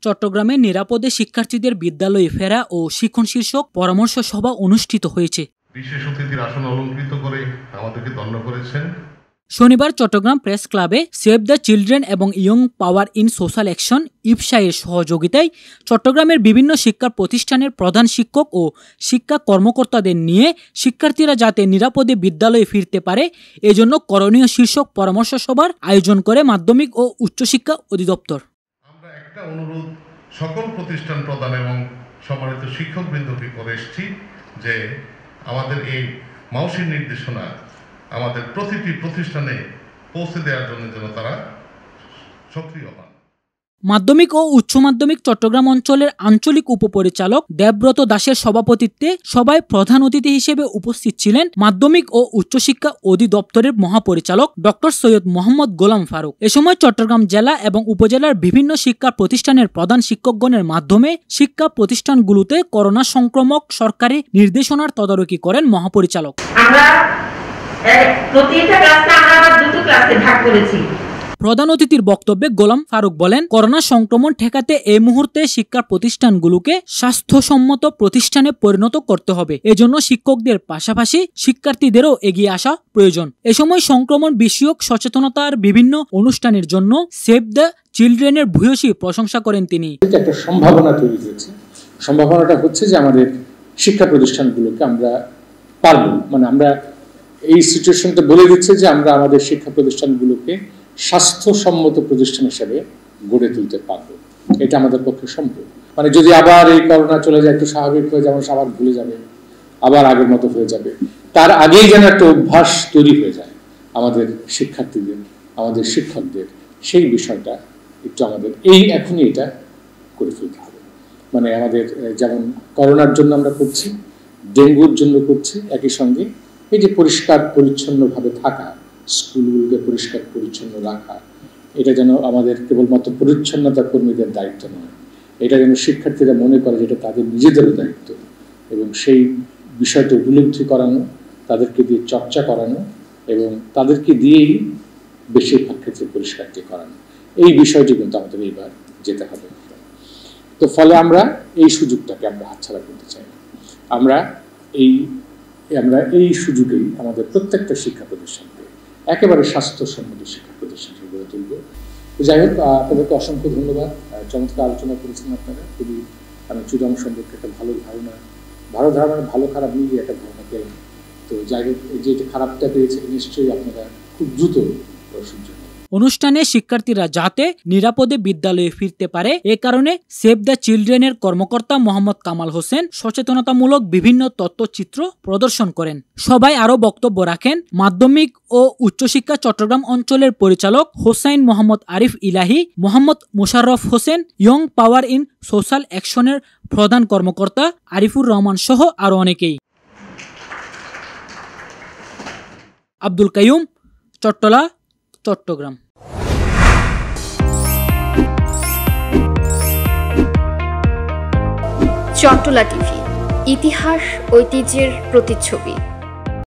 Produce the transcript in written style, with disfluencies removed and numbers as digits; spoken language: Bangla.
চট্টগ্রামে নিরাপদে শিক্ষার্থীদের বিদ্যালয়ে ফেরা ও শিক্ষণ শীর্ষক পরামর্শ সভা অনুষ্ঠিত হয়েছে। বিশেষ অতিথির আসন অলঙ্কৃত করে আমাদেরকে ধন্য করেছেন। শনিবার চট্টগ্রাম প্রেস ক্লাবে সেভ দ্য চিলড্রেন এবং Young Power in Social Action ইপসায়ের সহযোগিতায় চট্টগ্রামের বিভিন্ন শিক্ষা প্রতিষ্ঠানের প্রধান শিক্ষক ও শিক্ষা কর্মকর্তাদের নিয়ে শিক্ষার্থীরা যাতে নিরাপদে বিদ্যালয়ে ফিরতে পারে এজন্য করণীয় শীর্ষক পরামর্শ সভার আয়োজন করে মাধ্যমিক ও উচ্চশিক্ষা অধিদপ্তর। আমরা একটা অনুরোধ সকল প্রতিষ্ঠান প্রধান এবং সম্মানিত শিক্ষকবৃন্দকে করে এসেছি যে আমাদের এই মাউসির নির্দেশনা আমাদের প্রতিটি প্রতিষ্ঠানে পৌঁছে দেওয়ার জন্য যেন তারা সক্রিয় হন। মাধ্যমিক ও উচ্চ মাধ্যমিক চট্টগ্রাম অঞ্চলের আঞ্চলিক উপপরিচালক দেবব্রত দাসের সভাপতিত্বে সভায় প্রধান অতিথি হিসেবে উপস্থিত ছিলেন মাধ্যমিক ও উচ্চশিক্ষা অধিদপ্তরের মহাপরিচালক ডক্টর সৈয়দ মোহাম্মদ গোলাম ফারুক। এ সময় চট্টগ্রাম জেলা এবং উপজেলার বিভিন্ন শিক্ষা প্রতিষ্ঠানের প্রধান শিক্ষকগণের মাধ্যমে শিক্ষা প্রতিষ্ঠানগুলোতে করোনা সংক্রমক সরকারি নির্দেশনার তদারকি করেন মহাপরিচালক। প্রধান অতিথির বক্তব্যে গোলাম ফারুক বলেন, করোনা সংক্রমণ ঠেকাতে এই মুহূর্তে শিক্ষা প্রতিষ্ঠানগুলোকে স্বাস্থ্যসম্মত প্রতিষ্ঠানে পরিণত করতে হবে। এজন্য শিক্ষকদের পাশাপাশি শিক্ষার্থীদেরও এগিয়ে আসা প্রয়োজন। এ সময় সংক্রমণ বিষয়ক সচেতনতার বিভিন্ন অনুষ্ঠানের জন্য সেভ দ্য চিলড্রেনের ভূয়সী প্রশংসা করেন তিনি। একটা সম্ভাবনা তৈরি হয়েছে। সম্ভাবনাটা হচ্ছে যে আমাদের শিক্ষা প্রতিষ্ঠানগুলোকে আমরা পারবো, মানে আমরা এই সিচুয়েশনটা বলে দিচ্ছে যে আমরা আমাদের শিক্ষা প্রতিষ্ঠানগুলোকে স্বাস্থ্যসম্মত প্রতিষ্ঠান হিসেবে গড়ে তুলতে পারবো। এটা আমাদের পক্ষে সম্ভব। মানে যদি আবার এই করোনা চলে যায়, একটু স্বাভাবিক হয়ে যাবে, আবার ভুলে যাবে, আবার আগের মতো হয়ে যাবে, তার আগেই যেন একটা অভ্যাস তৈরি হয়ে যায় আমাদের শিক্ষার্থীদের, আমাদের শিক্ষকদের, সেই বিষয়টা একটু আমাদের এখনই এটা করে ফেলতে হবে। মানে আমাদের যেমন করোনার জন্য আমরা করছি, ডেঙ্গুর জন্য করছি, একই সঙ্গে এই যে পরিষ্কার পরিচ্ছন্নভাবে থাকা, স্কুলগুলোকে পরিষ্কার পরিচ্ছন্ন রাখা, এটা যেন আমাদের কেবলমাত্র পরিচ্ছন্নতা কর্মীদের দায়িত্ব নয়, এটা যেন শিক্ষার্থীরা মনে করে যে এটা তাদের নিজেদেরও দায়িত্ব, এবং সেই বিষয়টা উপলব্ধি করানো, তাদেরকে দিয়ে চর্চা করানো এবং তাদেরকে দিয়েই বেশিরভাগ ক্ষেত্রে পরিষ্কারটি করানো, এই বিষয়টি কিন্তু আমাদের এইবার যেতে হবে। তো ফলে আমরা এই সুযোগটাকে আমরা হাতছাড়া করতে চাই না। আমরা এই সুযোগেই আমাদের প্রত্যেকটা শিক্ষা প্রতিষ্ঠানকে একেবারে স্বাস্থ্যসম্মত শিক্ষা প্রতিষ্ঠান গড়ে তুলব। যাই হোক, আপনাদেরকে অসংখ্য ধন্যবাদ। চমৎকার আলোচনা করেছেন আপনারা। খুবই চুদাম সম্পর্কে একটা ভালো ধারণা, ভালো খারাপ মিলিয়ে একটা ধারণা পেলেন। তো যাই হোক, যে খারাপটা পেয়েছে নিশ্চয়ই আপনারা খুব দ্রুত সহ্য। অনুষ্ঠানে শিক্ষার্থীরা যাতে নিরাপদে বিদ্যালয়ে ফিরতে পারে এ কারণে সেভ দ্য চিলড্রেনের কর্মকর্তা মোহাম্মদ কামাল হোসেন সচেতনতামূলক বিভিন্ন তথ্যচিত্র প্রদর্শন করেন। সবাই আরও বক্তব্য রাখেন মাধ্যমিক ও উচ্চশিক্ষা চট্টগ্রাম অঞ্চলের পরিচালক Hossain Mohammad Arif Elahi, Mohammad Mosharraf Hossain, Young Power in Social অ্যাকশনের প্রধান কর্মকর্তা আরিফুর রহমান সহ আরও অনেকেই। আব্দুল কাইয়ুম, চট্টলা, চট্টগ্রাম। চট্টলা টিভি, ইতিহাস ঐতিহ্যের প্রতিচ্ছবি।